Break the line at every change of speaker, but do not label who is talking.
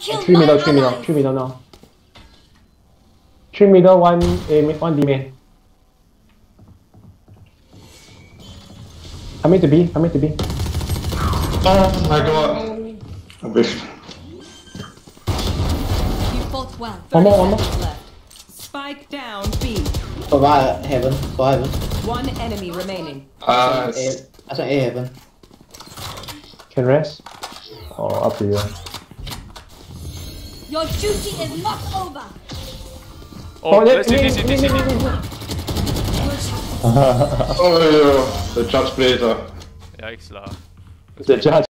3 middle, 3 middle, 3 middle now. 3 middle, 1 A, 1 D main. Coming to B, coming to B.
Oh my god. I wish.
You fought well.
One more, one more.
Left. Spike down B.
For heaven, for heaven.
One enemy remaining.
I saw A heaven.
Can rest? Or up to you.
Your duty is not over.
Oh,
let's
city.
Oh, the judge plays.
Yikes lah.
The judge.